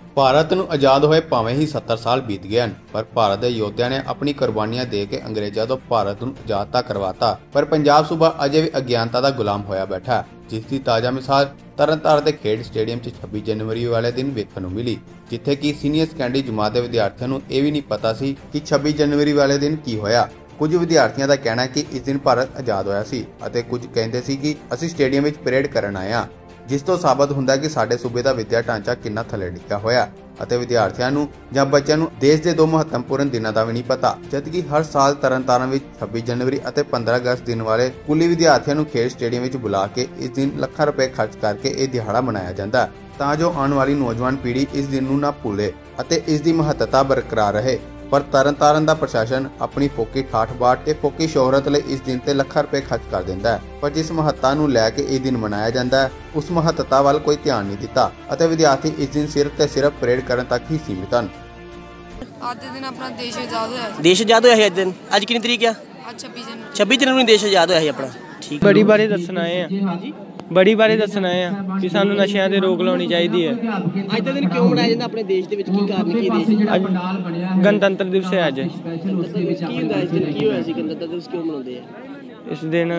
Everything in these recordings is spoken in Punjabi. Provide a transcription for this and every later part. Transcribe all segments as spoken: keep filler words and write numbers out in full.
ਭਾਰਤ ਨੂੰ ਆਜ਼ਾਦ ਹੋਏ ਭਾਵੇਂ ਹੀ सत्तर ਸਾਲ ਬੀਤ ਗਏ ਹਨ, ਪਰ ਭਾਰਤ ਦੇ ਯੋਧਿਆਂ ਨੇ ਆਪਣੀ ਕੁਰਬਾਨੀਆਂ ਦੇ ਕੇ ਅੰਗਰੇਜ਼ਾਂ ਤੋਂ ਭਾਰਤ ਨੂੰ ਆਜ਼ਾਦ ਤਾਂ ਕਰਵਾਤਾ, ਪਰ ਪੰਜਾਬ ਸੂਬਾ ਅਜੇ ਵੀ ਅਗਿਆਨਤਾ ਦਾ ਗੁਲਾਮ ਹੋਇਆ ਬੈਠਾ ਹੈ, ਜਿਸ ਦੀ ਤਾਜ਼ਾ ਮਿਸਾਲ ਤਰਨਤਾਰਨ ਦੇ ਖੇਡ ਸਟੇਡੀਅਮ 'ਚ ਛੱਬੀ ਜਨਵਰੀ ਵਾਲੇ ਦਿਨ ਵੇਖਣ ਨੂੰ ਮਿਲੀ, ਜਿੱਥੇ ਕਿ ਸੀਨੀਅਰ ਸੈਕੰਡਰੀ ਜਮਾਤ ਦੇ ਵਿਦਿਆਰਥੀਆਂ ਨੂੰ ਇਹ ਵੀ ਨਹੀਂ ਪਤਾ ਸੀ ਕਿ ਛੱਬੀ ਜਨਵਰੀ ਵਾਲੇ ਦਿਨ ਕੀ ਹੋਇਆ। ਕੁਝ ਵਿਦਿਆਰਥੀਆਂ ਦਾ ਕਹਿਣਾ ਹੈ ਕਿ ਇਸ ਦਿਨ ਭਾਰਤ ਆਜ਼ਾਦ ਹੋਇਆ ਸੀ ਅਤੇ ਕੁਝ ਕਹਿੰਦੇ ਸੀ ਕਿ ਅਸੀਂ ਸਟੇਡੀਅਮ ਵਿੱਚ ਪਰੇਡ ਕਰਨ ਆਏ ਹਾਂ, ਜਿਸ ਤੋਂ ਸਾਬਤ ਹੁੰਦਾ ਹੈ ਕਿ ਸਾਡੇ ਸੂਬੇ ਦਾ ਵਿਦਿਆ ਢਾਂਚਾ ਕਿੰਨਾ ਥੱਲੇ ਡਿੱਗਿਆ ਹੋਇਆ ਅਤੇ ਵਿਦਿਆਰਥੀਆਂ ਨੂੰ ਜਾਂ ਬੱਚਿਆਂ ਨੂੰ ਦੇਸ਼ ਦੇ ਦੋ ਮਹੱਤਵਪੂਰਨ ਦਿਨਾਂ ਦਾ ਵੀ ਨਹੀਂ ਪਤਾ, ਜਦਕਿ ਹਰ ਸਾਲ ਤਰਨਤਾਰਨ ਵਿੱਚ ਛੱਬੀ ਜਨਵਰੀ ਅਤੇ ਪੰਦਰਾਂ ਅਗਸਤ ਦਿਨ ਵਾਲੇ ਸਕੂਲੀ ਵਿਦਿਆਰਥੀਆਂ ਨੂੰ ਖੇਡ ਸਟੇਡੀਅਮ ਵਿੱਚ ਬੁਲਾ ਕੇ ਇਸ ਦਿਨ ਲੱਖਾਂ ਰੁਪਏ ਖਰਚ ਕਰਕੇ ਇਹ ਦਿਹਾੜਾ ਮਨਾਇਆ ਜਾਂਦਾ ਹੈ, ਤਾਂ ਜੋ ਆਉਣ ਵਾਲੀ ਨੌਜਵਾਨ ਪੀੜ੍ਹੀ ਇਸ ਦਿਨ ਨੂੰ ਨਾ ਭੁੱਲੇ ਅਤੇ ਇਸ ਦੀ ਮਹੱਤਤਾ ਬਰਕਰਾਰ ਰਹੇ। ਪਰ ਤਰਨਤਾਰਨ ਦਾ ਪ੍ਰਸ਼ਾਸਨ ਆਪਣੀ ਫੋਕੀ ਠਾਠ ਬਾਠ ਤੇ ਫੋਕੀ ਸ਼ੋਹਰਤ ਲਈ ਇਸ ਦਿਨ ਤੇ ਲੱਖਾਂ ਰੁਪਏ ਖਰਚ ਕਰ ਦਿੰਦਾ ਹੈ, ਪਰ ਜਿਸ ਮਹੱਤਤਾ ਨੂੰ ਲੈ ਕੇ ਇਹ ਦਿਨ ਮਨਾਇਆ ਜਾਂਦਾ ਹੈ ਉਸ ਮਹੱਤਤਾ ਵੱਲ ਕੋਈ ਧਿਆਨ ਨਹੀਂ ਦਿੱਤਾ ਅਤੇ ਵਿਦਿਆਰਥੀ ਇਸ ਦਿਨ ਸਿਰਫ ਤੇ ਸਿਰਫ ਪਰੇਡ ਕਰਨ ਤੱਕ ਹੀ ਸੀਮਿਤ ਹਨ। ਅੱਜ ਦੇ ਦਿਨ ਆਪਣਾ ਦੇਸ਼ ਆਜ਼ਾਦ ਹੋਇਆ ਦੇਸ਼ ਆਜ਼ਾਦ ਹੋਇਆ ਹੈ ਅੱਜ ਦਿਨ। ਅੱਜ ਕਿੰਨੀ ਤਰੀਕ ਆ? ਅੱਜ ਛੱਬੀ ਜਨਵਰੀ ਛੱਬੀ ਜਨਵਰੀ ਨੂੰ ਦੇਸ਼ ਆਜ਼ਾਦ ਹੋਇਆ ਸੀ ਆਪਣਾ। ਠੀਕ ਬੜੀ ਬਾਰੇ ਦੱਸਣ ਆਏ ਆ ਹਾਂਜੀ ਬੜੀ ਬਾਰੇ ਦੱਸਣ ਆਏ ਆ ਕਿ ਸਾਨੂੰ ਨਸ਼ਿਆਂ ਤੇ ਰੋਕ ਲਾਉਣੀ ਚਾਹੀਦੀ ਹੈ। ਅੱਜ ਦਾ ਦਿਨ ਕਿਉਂ ਮਨਾਇਆ ਜਾਂਦਾ ਆਪਣੇ ਦੇਸ਼ ਦੇ ਵਿੱਚ? ਕੀ ਕਾਰਨ ਕੀ ਦੇਸ਼ ਅੱਜ ਗਣਤੰਤਰ ਦਿਵਸ ਹੈ। ਅੱਜ ਕੀ ਹੁੰਦਾ ਇਸ ਦਿਨ? ਕੀ ਹੋਇਆ ਸੀ? ਗਣਤੰਤਰ ਦਿਵਸ ਕਿਉਂ ਮਨਾਉਂਦੇ ਆ ਇਸ ਦਿਨ?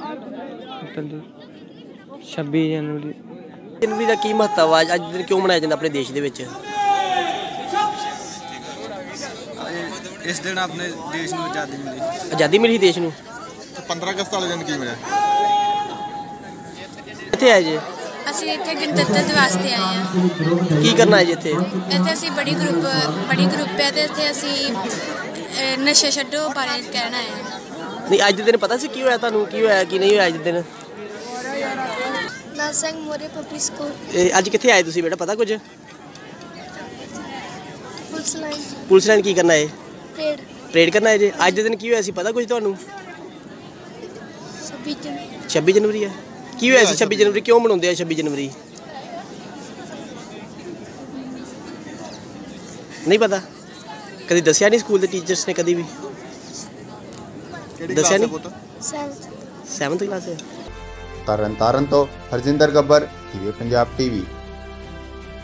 ਛੱਬੀ ਜਨਵਰੀ ਜਨਵਰੀ ਦਾ ਕੀ ਮਹੱਤਵ ਆ? ਅੱਜ ਦਿਨ ਕਿਉਂ ਮਨਾਇਆ ਜਾਂਦਾ ਆਪਣੇ ਦੇਸ਼ ਦੇ ਵਿੱਚ? ਇਸ ਦਿਨ ਆਪਣੇ ਦੇਸ਼ ਨੂੰ ਆਜ਼ਾਦੀ ਮਿਲੀ। ਆਜ਼ਾਦੀ ਮਿਲੀ ਦੇਸ਼ ਨੂੰ। ਪੰਦਰਾਂ ਅਗਸਤ ਵਾਲੇ ਦਿਨ ਕੀ ਮਿਲਿਆ? ਕਿੱਥੇ ਆਏ ਜੀ? ਅਸੀਂ ਇੱਥੇ ਗਣਤੰਤਰ ਦਿਵਸ ਤੇ ਆਏ ਹਾਂ। ਕੀ ਕਰਨਾ ਹੈ ਜੀ ਇੱਥੇ? ਇੱਥੇ ਅਸੀਂ ਬੜੀ ਗਰੁੱਪ ਬੜੀ ਗਰੁੱਪ ਹੈ ਤੇ ਇੱਥੇ ਅਸੀਂ ਨਸ਼ਾ ਛੱਡੋ ਬਾਰੇ ਕਹਿਣਾ ਹੈ। ਨਹੀਂ, ਅੱਜ ਦੇ ਦਿਨ ਪਤਾ ਸੀ ਕੀ ਹੋਇਆ ਤੁਹਾਨੂੰ? ਕੀ ਹੋਇਆ ਕੀ ਨਹੀਂ ਹੋਇਆ ਅੱਜ ਦੇ ਦਿਨ? ਲਾਲ ਸਿੰਘ ਮੋਰੇ ਪਬਲਿਕ ਸਕੂਲ। ਇਹ ਅੱਜ ਕਿੱਥੇ ਆਏ ਤੁਸੀਂ ਬੇਟਾ? ਪਤਾ ਕੁਝ? Police line. ਪੁਲਿਸ ਲਾਈਨ ਕੀ ਕਰਨਾ ਹੈ? ਪਰੇਡ। ਪਰੇਡ ਕਰਨਾ ਹੈ ਜੀ। ਅੱਜ ਦੇ ਦਿਨ ਕੀ ਹੋਇਆ ਸੀ ਪਤਾ ਕੁਝ ਤੁਹਾਨੂੰ? ਛੱਬੀ ਜਨਵਰੀ। ਛੱਬੀ ਜਨਵਰੀ ਹੈ। ਕੀ ਹੋਇਆ ਸੀ ਛੱਬੀ ਜਨਵਰੀ? ਕਿਉਂ ਮਨਾਉਂਦੇ ਆ ਛੱਬੀ ਜਨਵਰੀ? ਨਹੀਂ ਪਤਾ? ਕਦੀ ਦੱਸਿਆ ਨਹੀਂ ਸਕੂਲ ਦੇ ਟੀਚਰਸ ਨੇ? ਕਦੀ ਵੀ ਦੱਸਿਆ ਨਹੀਂ? ਸੈਵਨਥ। ਸੈਵਨਥ ਕਲਾਸ ਹੈ। ਤਰਨਤਾਰਨ ਤੋਂ ਹਰਜਿੰਦਰ ਗੱਬਰ, ਟੀਵੀ ਪੰਜਾਬ ਟੀਵੀ।